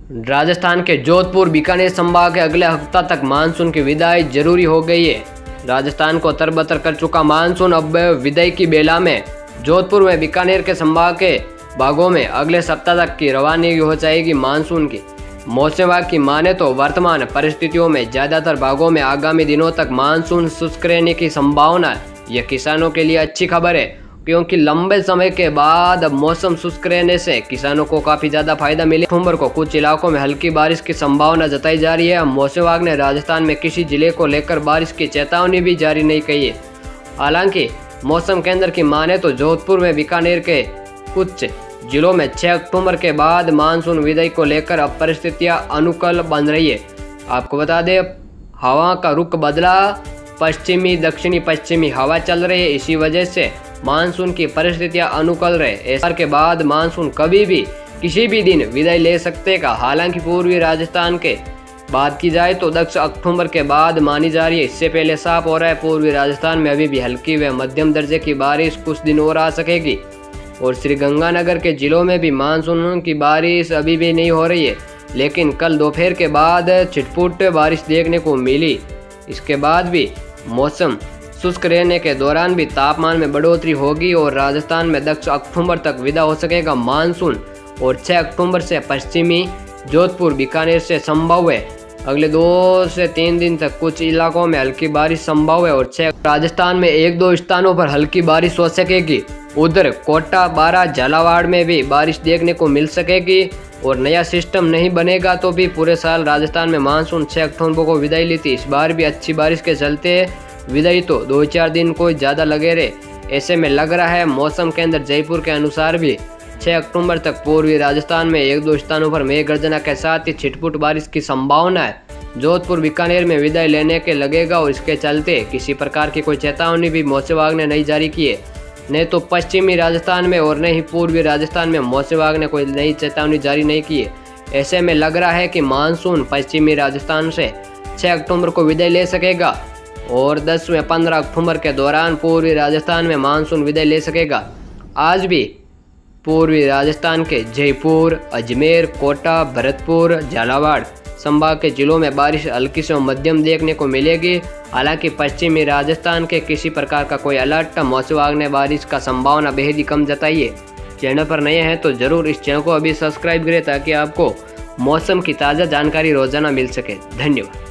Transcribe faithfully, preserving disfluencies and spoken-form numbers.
राजस्थान के जोधपुर बीकानेर संभाग के अगले हफ्ता तक मानसून की विदाई जरूरी हो गई है। राजस्थान को तरबतर कर चुका मानसून अब विदाई की बेला में। जोधपुर में बीकानेर के संभाग के भागों में अगले सप्ताह तक की रवानगी हो जाएगी मानसून की। मौसम विभाग की माने तो वर्तमान परिस्थितियों में ज़्यादातर भागों में आगामी दिनों तक मानसून शुष्क रहने की संभावना है। यह किसानों के लिए अच्छी खबर है, क्योंकि लंबे समय के बाद अब मौसम शुष्क रहने से किसानों को काफ़ी ज़्यादा फायदा मिले। अक्टूबर को कुछ इलाकों में हल्की बारिश की संभावना जताई जा रही है। मौसम विभाग ने राजस्थान में किसी जिले को लेकर बारिश की चेतावनी भी जारी नहीं की है। हालांकि मौसम केंद्र की माने तो जोधपुर में बीकानेर के कुछ जिलों में छह अक्टूबर के बाद मानसून विदाई को लेकर अब परिस्थितियां अनुकूल बन रही है। आपको बता दें, हवा का रुख बदला, पश्चिमी दक्षिणी पश्चिमी हवा चल रही है। इसी वजह से मानसून की परिस्थितियां अनुकूल रहे। ऐसा के बाद मानसून कभी भी किसी भी दिन विदाई ले सकते का। हालांकि पूर्वी राजस्थान के बात की जाए तो दस अक्टूबर के बाद मानी जा रही है। इससे पहले साफ हो रहा है पूर्वी राजस्थान में अभी भी हल्की व मध्यम दर्जे की बारिश कुछ दिन और आ सकेगी। और श्रीगंगानगर के जिलों में भी मानसून की बारिश अभी भी नहीं हो रही है, लेकिन कल दोपहर के बाद छिटपुट बारिश देखने को मिली। इसके बाद भी मौसम शुष्क रहने के दौरान भी तापमान में बढ़ोतरी होगी और राजस्थान में दस अक्टूबर तक विदा हो सकेगा मानसून। और छह अक्टूबर से पश्चिमी जोधपुर बीकानेर से संभव है। अगले दो से तीन दिन तक कुछ इलाकों में हल्की बारिश संभव है और छह राजस्थान में एक दो स्थानों पर हल्की बारिश हो सकेगी। उधर कोटा, बारा, झालावाड़ में भी बारिश देखने को मिल सकेगी। और नया सिस्टम नहीं बनेगा तो भी पूरे साल राजस्थान में मानसून छह अक्टूबर को विदाई ली थी। इस बार भी अच्छी बारिश के चलते विदाई तो दो चार दिन को ज़्यादा लगे रहे। ऐसे में लग रहा है मौसम केंद्र जयपुर के अनुसार भी छह अक्टूबर तक पूर्वी राजस्थान में एक दो स्थानों पर मेघ गर्जना के साथ ही छिटपुट बारिश की संभावना है। जोधपुर बीकानेर में विदाई लेने के लगेगा और इसके चलते किसी प्रकार की कोई चेतावनी भी मौसम विभाग ने नहीं जारी की है। नहीं तो पश्चिमी राजस्थान में और नहीं पूर्वी राजस्थान में मौसम विभाग ने कोई नई चेतावनी जारी नहीं की है। ऐसे में लग रहा है कि मानसून पश्चिमी राजस्थान से छह अक्टूबर को विदाई ले सकेगा और दस व पंद्रह अक्टूबर के दौरान पूर्वी राजस्थान में मानसून विदाई ले सकेगा। आज भी पूर्वी राजस्थान के जयपुर, अजमेर, कोटा, भरतपुर, झालावाड़ संभाग के जिलों में बारिश हल्की से मध्यम देखने को मिलेगी। हालांकि पश्चिमी राजस्थान के किसी प्रकार का कोई अलर्ट मौसम विभाग ने बारिश का संभावना बेहद ही कम जताई है। चैनल पर नए हैं तो जरूर इस चैनल को अभी सब्सक्राइब करें ताकि आपको मौसम की ताज़ा जानकारी रोजाना मिल सके। धन्यवाद।